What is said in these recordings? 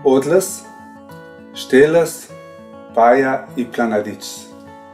Odles, Steles, Paia e Planadic.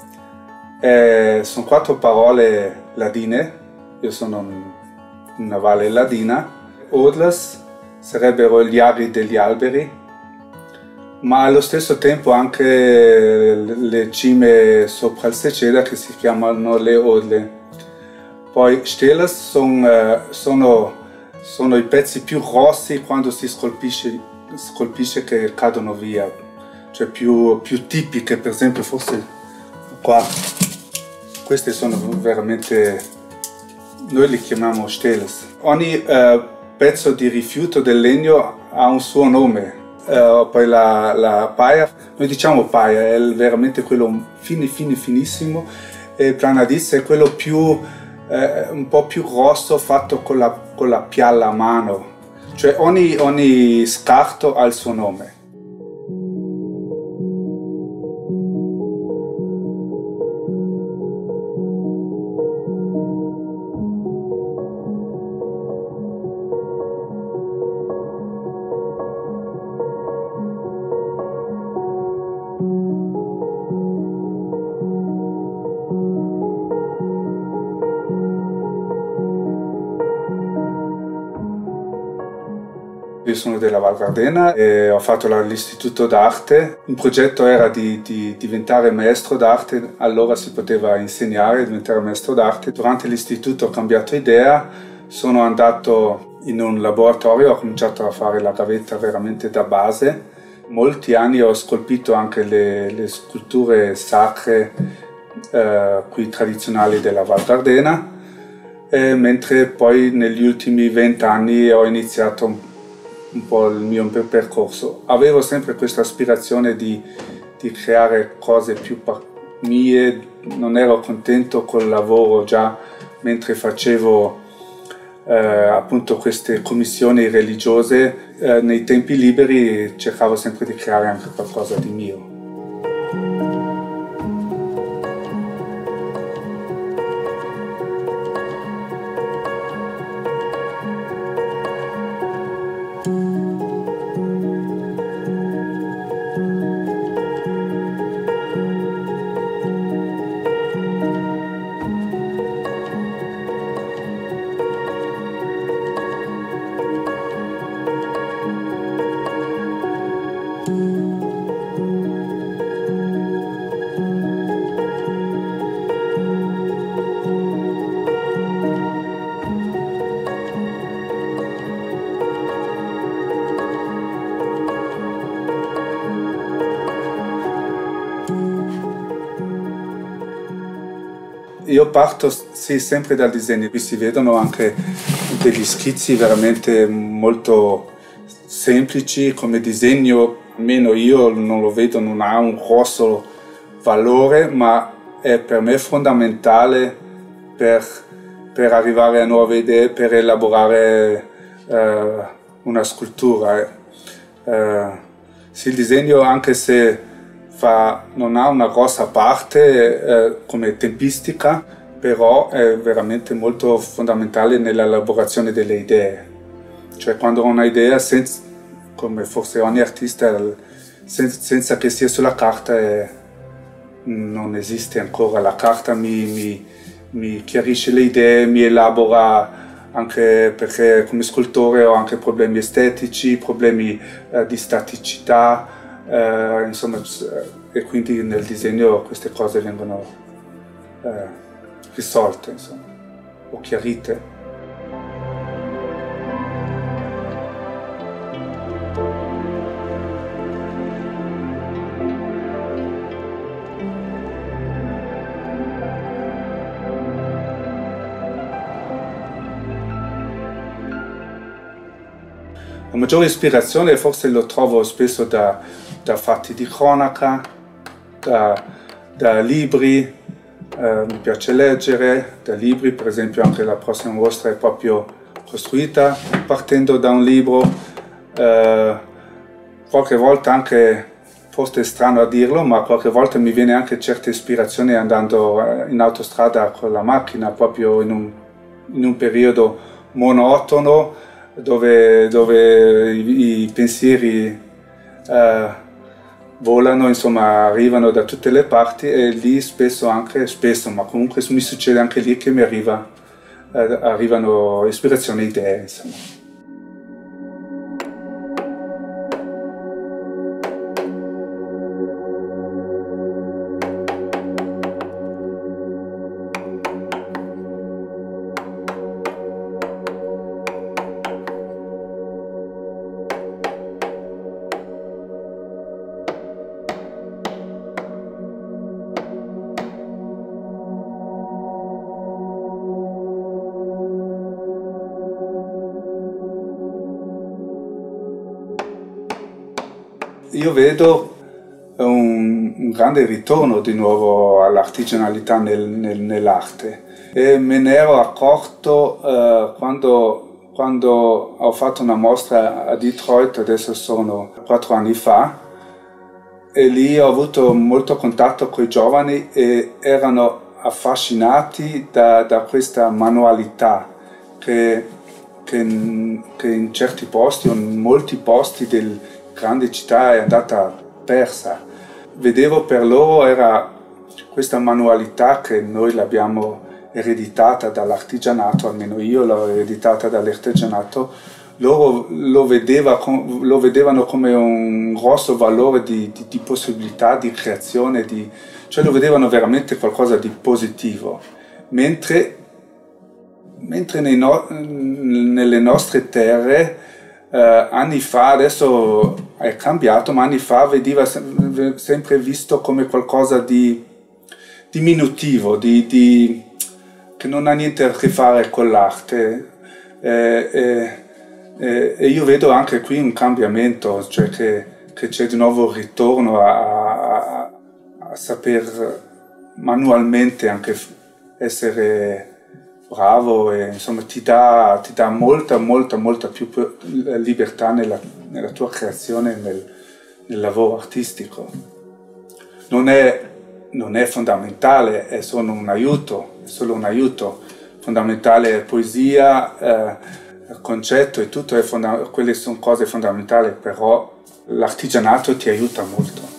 Sono 4 parole ladine, io sono in una valle ladina. Odles sarebbero gli ari degli alberi, ma allo stesso tempo anche le cime sopra il Seceda che si chiamano le Odle. Poi Steles sono i pezzi più grossi quando si scolpisce che cadono via, cioè più tipiche, per esempio forse qua. Queste sono veramente, noi li chiamiamo Steles. Ogni pezzo di rifiuto del legno ha un suo nome. Poi la paia, noi diciamo paia, è veramente quello finissimo, e il Planadic è quello un po' più grosso, fatto con la pialla a mano. Cioè ogni scarto ha il suo nome. Io sono della Val Gardena e ho fatto l'istituto d'arte. Il progetto era di diventare maestro d'arte, allora si poteva insegnare, diventare maestro d'arte. Durante l'istituto ho cambiato idea, sono andato in un laboratorio, ho cominciato a fare la gavetta veramente da base. Molti anni ho scolpito anche le sculture sacre qui tradizionali della Val Gardena, mentre poi negli ultimi 20 anni ho iniziato un po' il mio percorso. Avevo sempre questa aspirazione di creare cose più mie, non ero contento col lavoro già mentre facevo appunto queste commissioni religiose. Nei tempi liberi cercavo sempre di creare anche qualcosa di mio. Io parto sempre dal disegno, qui si vedono anche degli schizzi veramente molto semplici come disegno, almeno io non lo vedo, non ha un grosso valore, ma è per me fondamentale per arrivare a nuove idee, per elaborare una scultura. Il disegno, anche se non ha una grossa parte come tempistica, però è veramente molto fondamentale nell'elaborazione delle idee. Cioè quando ho un'idea, come forse ogni artista, senza che sia sulla carta non esiste ancora. La carta mi chiarisce le idee, mi elabora, anche perché come scultore ho anche problemi estetici, problemi di staticità, insomma, e quindi nel disegno queste cose vengono risolte, insomma, o chiarite. La maggiore ispirazione forse lo trovo spesso da fatti di cronaca, da libri, mi piace leggere, da libri, per esempio anche la prossima mostra è proprio costruita partendo da un libro, qualche volta anche, forse è strano a dirlo, ma qualche volta mi viene anche certe ispirazioni andando in autostrada con la macchina, proprio in un periodo monotono, dove i pensieri volano, insomma, arrivano da tutte le parti e lì spesso, ma comunque mi succede anche lì che mi arrivano ispirazioni e idee, insomma. Io vedo un grande ritorno di nuovo all'artigianalità nell'arte e me ne ero accorto quando ho fatto una mostra a Detroit, adesso sono 4 anni fa, e lì ho avuto molto contatto con i giovani e erano affascinati da questa manualità che in certi posti, in molti posti delle grandi città è andata persa. Vedevo per loro era questa manualità che noi l'abbiamo ereditata dall'artigianato, almeno io l'ho ereditata dall'artigianato, loro lo vedevano come un grosso valore di possibilità, di creazione, cioè lo vedevano veramente qualcosa di positivo, mentre nelle nostre terre anni fa, adesso è cambiato, ma anni fa veniva sempre visto come qualcosa di diminutivo, che non ha niente a che fare con l'arte. E io vedo anche qui un cambiamento, cioè che c'è di nuovo il ritorno a saper manualmente anche essere bravo e insomma ti dà molta più libertà nella tua creazione, nel lavoro artistico. Non è fondamentale, è solo un aiuto, fondamentale è poesia, concetto e tutto, quelle sono cose fondamentali, però l'artigianato ti aiuta molto.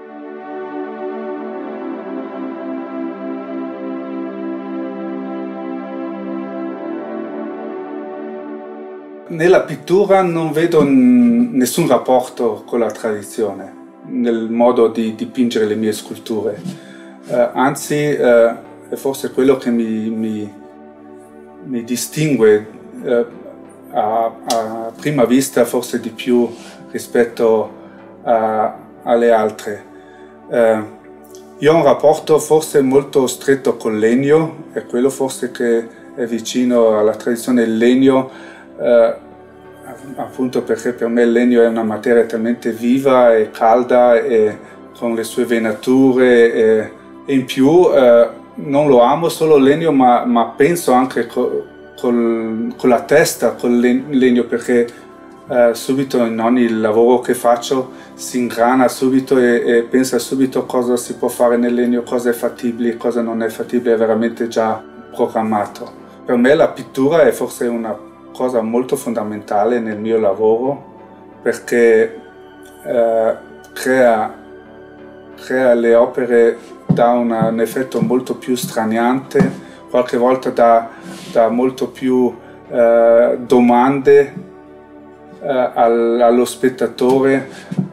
Nella pittura non vedo nessun rapporto con la tradizione, nel modo di dipingere le mie sculture. Anzi, è forse quello che mi distingue a prima vista forse di più rispetto alle altre. Io ho un rapporto forse molto stretto col legno, è quello forse che è vicino alla tradizione del legno, appunto perché per me il legno è una materia talmente viva e calda e con le sue venature e in più non lo amo solo il legno ma penso anche con la testa col legno, perché subito in ogni lavoro che faccio si ingrana subito e pensa subito cosa si può fare nel legno, cosa è fattibile, cosa non è fattibile, è veramente già programmato. Per me la pittura è forse una cosa molto fondamentale nel mio lavoro, perché crea le opere, dà un effetto molto più straniante, qualche volta dà molto più domande allo spettatore.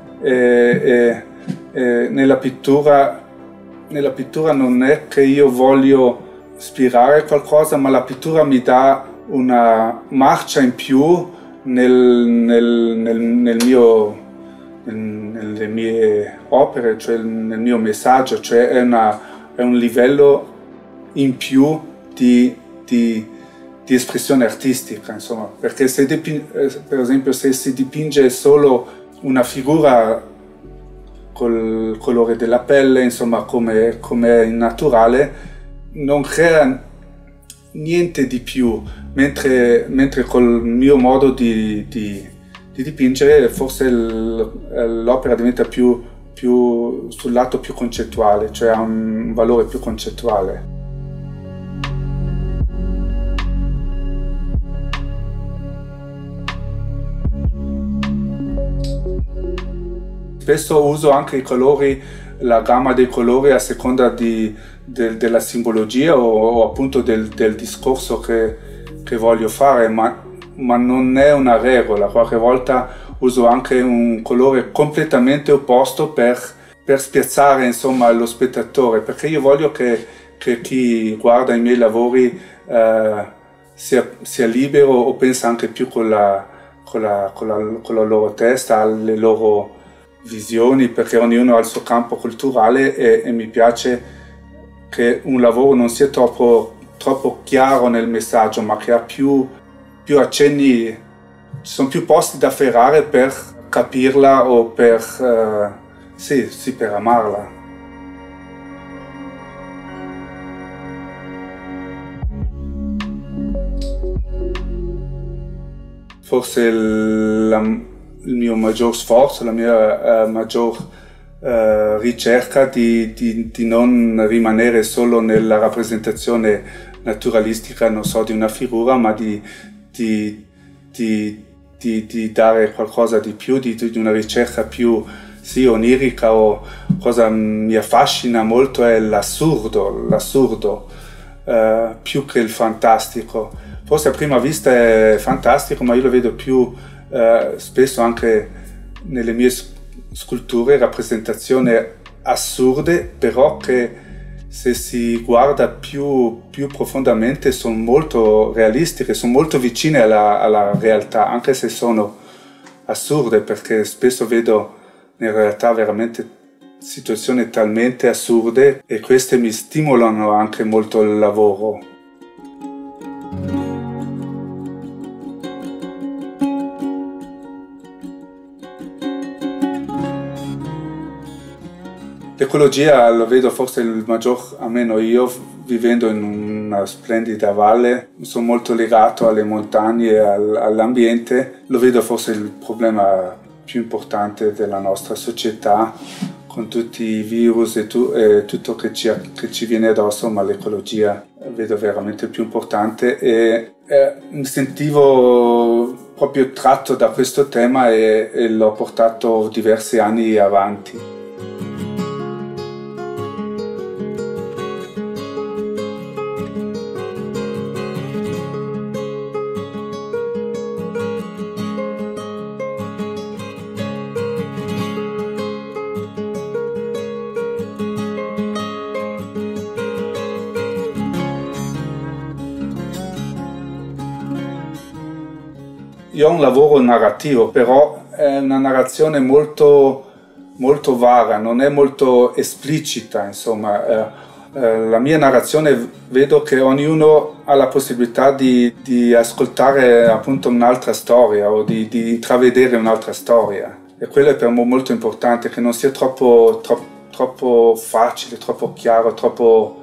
Nella pittura non è che io voglio ispirare qualcosa, ma la pittura mi dà una marcia in più nelle mie opere, cioè nel mio messaggio, cioè è un livello in più di espressione artistica, insomma, perché per esempio se si dipinge solo una figura col colore della pelle, insomma, come è naturale, non crea niente di più, mentre col mio modo di dipingere forse l'opera diventa più sul lato più concettuale, cioè ha un valore più concettuale. Spesso uso anche i colori, la gamma dei colori a seconda della simbologia o appunto del discorso che voglio fare, ma non è una regola. Qualche volta uso anche un colore completamente opposto per spiazzare insomma lo spettatore, perché io voglio che chi guarda i miei lavori sia libero o pensa anche più con la loro testa, alle loro visioni, perché ognuno ha il suo campo culturale e mi piace che un lavoro non sia troppo chiaro nel messaggio, ma che ha più accenni, ci sono più posti da afferrare per capirla o per amarla. Forse il mio maggior sforzo, la mia maggior ricerca di non rimanere solo nella rappresentazione naturalistica, non so, di una figura, ma di dare qualcosa di più, di una ricerca più onirica. O cosa mi affascina molto è l'assurdo, più che il fantastico. Forse a prima vista è fantastico, ma io lo vedo più spesso anche nelle mie sculture, rappresentazioni assurde, però che se si guarda più profondamente sono molto realistiche, sono molto vicine alla realtà, anche se sono assurde, perché spesso vedo in realtà veramente situazioni talmente assurde e queste mi stimolano anche molto il lavoro. L'ecologia lo vedo forse il maggior, almeno io vivendo in una splendida valle, sono molto legato alle montagne e all'ambiente, lo vedo forse il problema più importante della nostra società, con tutti i virus e tutto che ci viene addosso, ma l'ecologia vedo veramente più importante e mi sentivo proprio tratto da questo tema e l'ho portato diversi anni avanti. Io ho un lavoro narrativo, però è una narrazione molto, molto vaga, non è molto esplicita, insomma. La mia narrazione vedo che ognuno ha la possibilità di ascoltare appunto un'altra storia o di intravedere un'altra storia. E quello è per me molto importante, che non sia troppo facile, troppo chiaro, troppo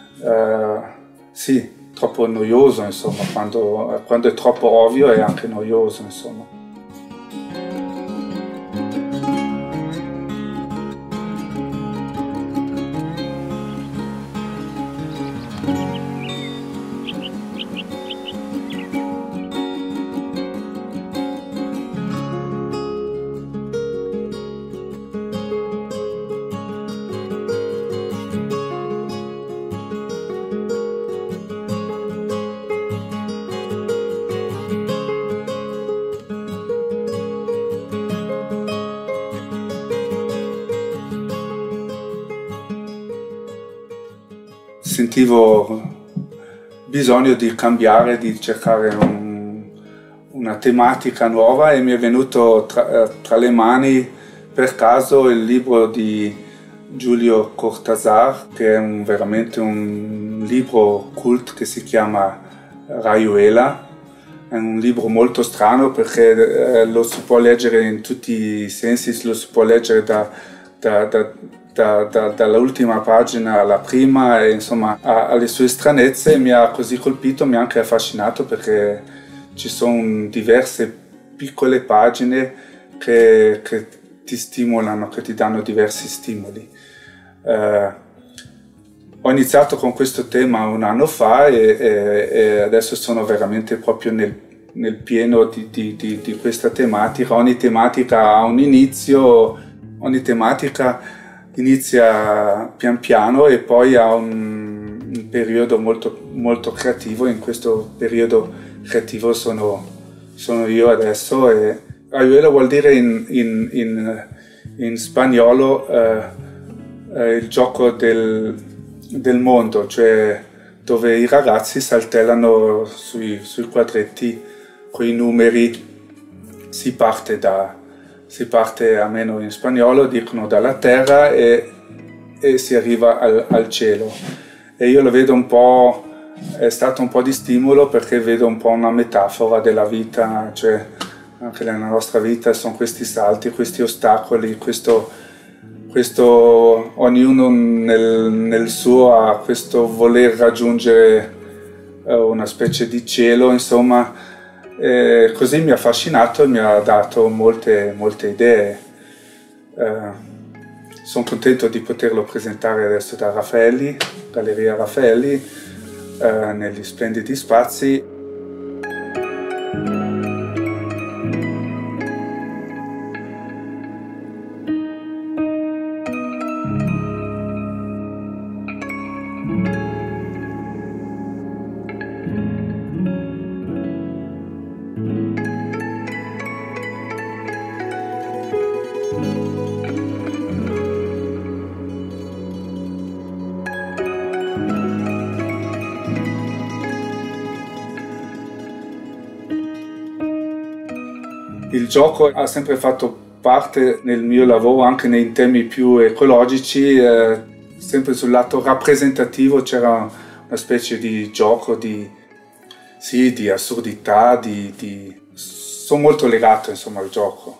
noioso, insomma, quando è troppo ovvio è anche noioso, insomma. Sentivo bisogno di cambiare, di cercare una tematica nuova e mi è venuto tra le mani per caso il libro di Julio Cortázar, che è veramente un libro cult che si chiama Rayuela. È un libro molto strano perché lo si può leggere in tutti i sensi, lo si può leggere dall'ultima pagina alla prima e insomma ha le sue stranezze. Mi ha così colpito, mi ha anche affascinato perché ci sono diverse piccole pagine che ti stimolano, che ti danno diversi stimoli. Ho iniziato con questo tema un anno fa e adesso sono veramente proprio nel pieno di questa tematica. Ogni tematica ha un inizio ogni tematica inizia pian piano e poi ha un periodo molto creativo. In questo periodo creativo sono io adesso, e Rayuela vuol dire in spagnolo il gioco del mondo, cioè dove i ragazzi saltellano sui quadretti con i numeri. Si parte, almeno in spagnolo, dicono dalla terra e si arriva al cielo. E io lo vedo un po', è stato un po' di stimolo, perché vedo un po' una metafora della vita, cioè anche nella nostra vita sono questi salti, questi ostacoli, ognuno nel suo ha questo voler raggiungere una specie di cielo, insomma. Così mi ha affascinato e mi ha dato molte idee. Sono contento di poterlo presentare adesso da Raffaelli, Galleria Raffaelli, negli splendidi spazi. Il gioco ha sempre fatto parte nel mio lavoro, anche nei temi più ecologici, sempre sul lato rappresentativo c'era una specie di gioco di assurdità, sono molto legato, insomma, al gioco.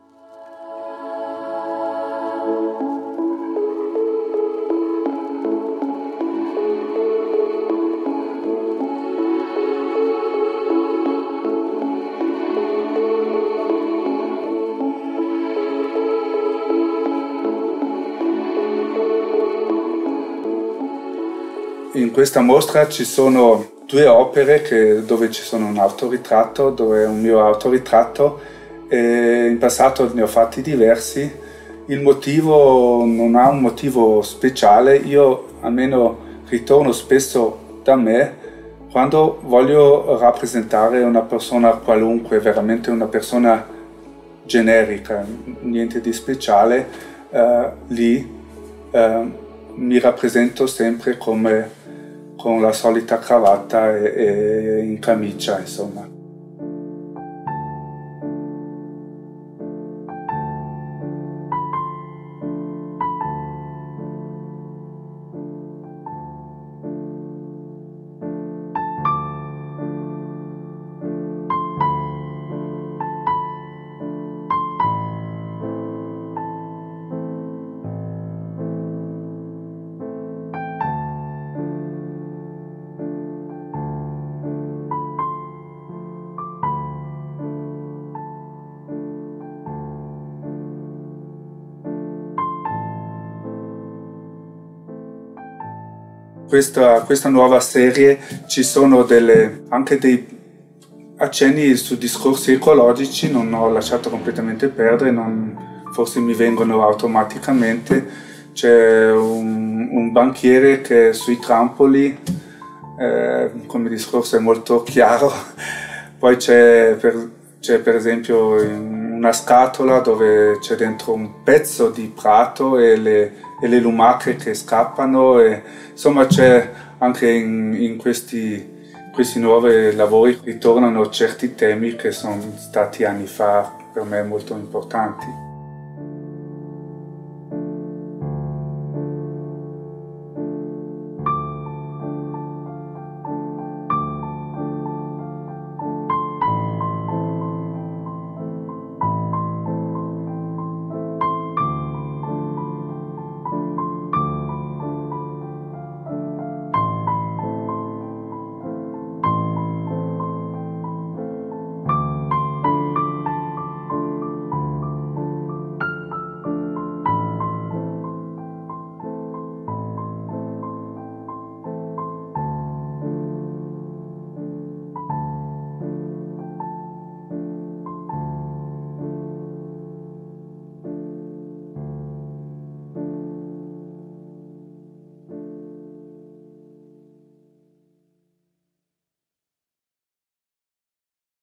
In questa mostra ci sono due opere dove ci sono un autoritratto, dove è un mio autoritratto, e in passato ne ho fatti diversi. Il motivo non ha un motivo speciale, io almeno ritorno spesso da me quando voglio rappresentare una persona qualunque, veramente una persona generica, niente di speciale, mi rappresento sempre come con la solita cravatta e in camicia, insomma. Questa nuova serie ci sono anche dei accenni su discorsi ecologici, non ho lasciato completamente perdere, forse mi vengono automaticamente. C'è un banchiere che sui trampoli, come discorso è molto chiaro. Poi c'è per esempio una scatola dove c'è dentro un pezzo di prato e le lumache che scappano, e insomma c'è anche in questi nuovi lavori ritornano certi temi che sono stati anni fa per me molto importanti.